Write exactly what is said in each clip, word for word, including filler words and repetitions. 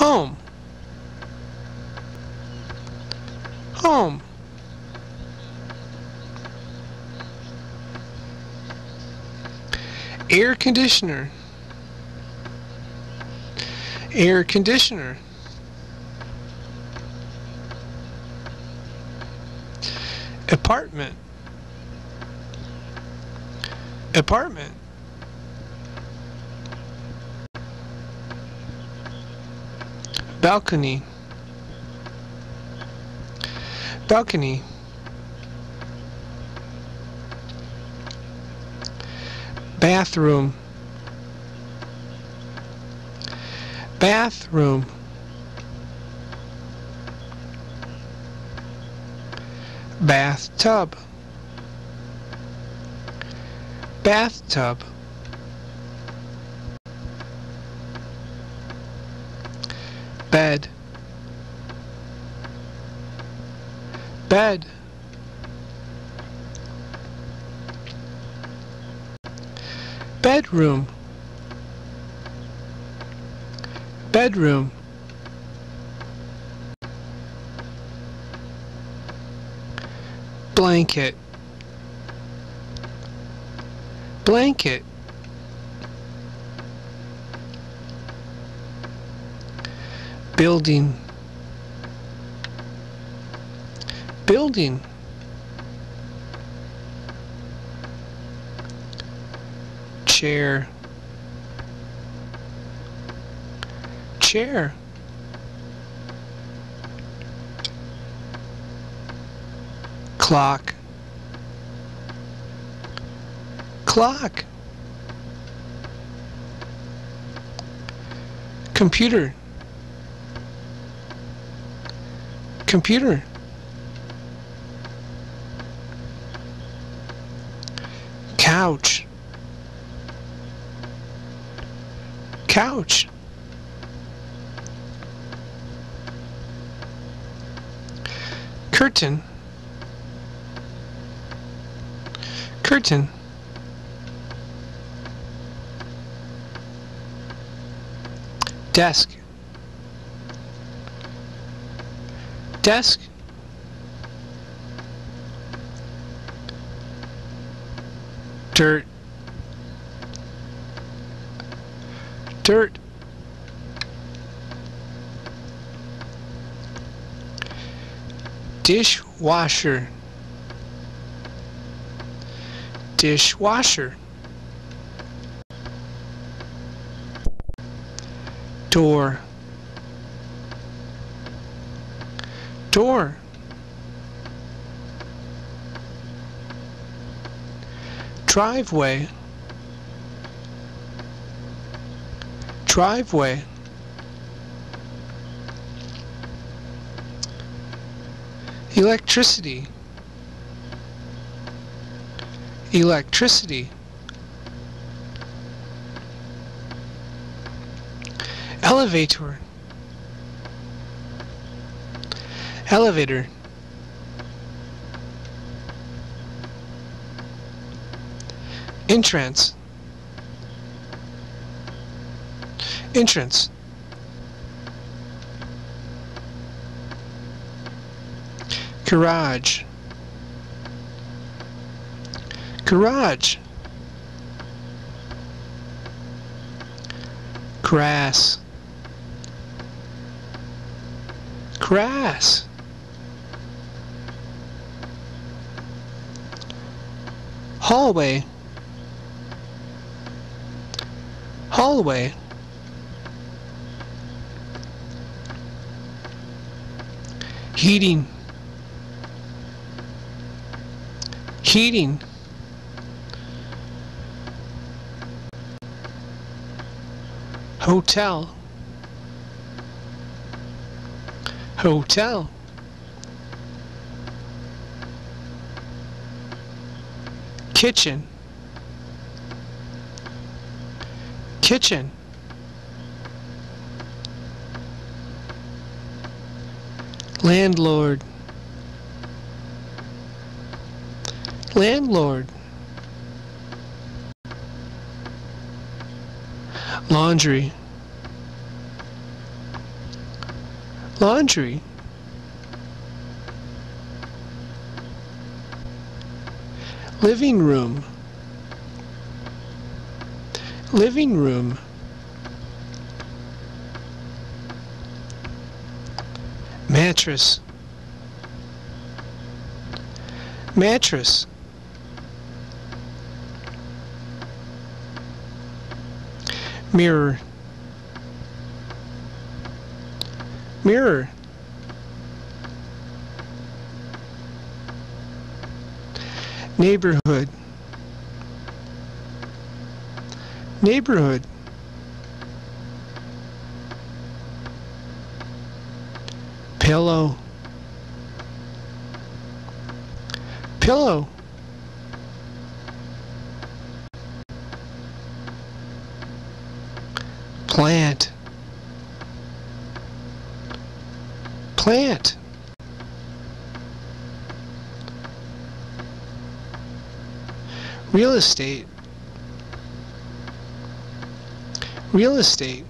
Home. Home. Air conditioner. Air conditioner. Apartment. Apartment. Balcony. Balcony. Bathroom. Bathroom. Bathtub. Bathtub. Bed. Bed. Bedroom. Bedroom. Blanket. Blanket. Building. Building. Chair. Chair. Clock. Clock. Computer. Computer. Couch. Couch. Curtain. Curtain. Desk. Desk. Dirt. Dirt. Dishwasher. Dishwasher. Door. Door. Driveway. Driveway. Electricity. Electricity. Elevator. Elevator. Entrance. Entrance. Garage. Garage. Grass. Grass. Hallway. Hallway. Heating. Heating. Hotel. Hotel. Kitchen. Kitchen. Landlord. Landlord. Laundry. laundry, living room, living room, mattress, mattress, mirror, mirror, neighborhood, neighborhood, pillow, pillow, plant, plant, real estate, real estate,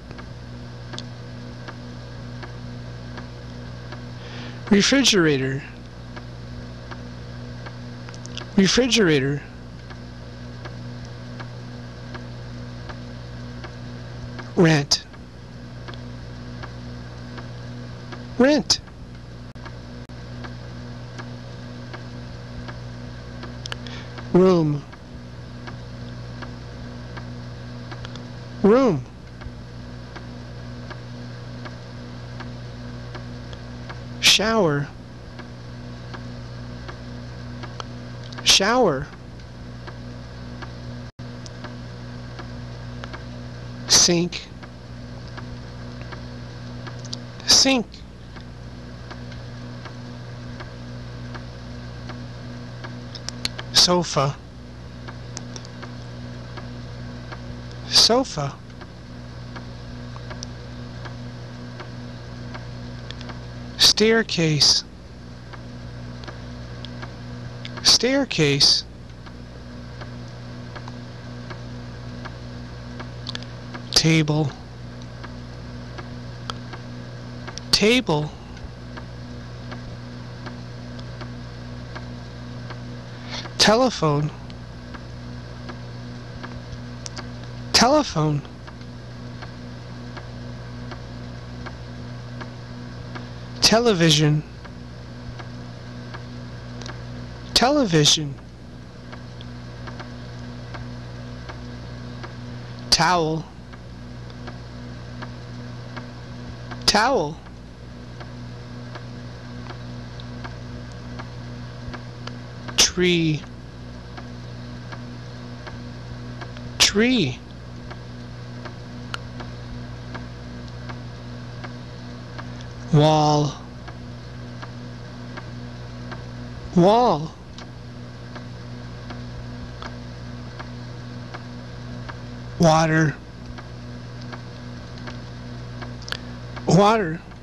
refrigerator, refrigerator, rent, rent, room, room, shower, shower, sink, sink, sofa, sofa, staircase, staircase, table, table, telephone, telephone, television, television, towel, towel, tree, tree, wall, wall, water, water,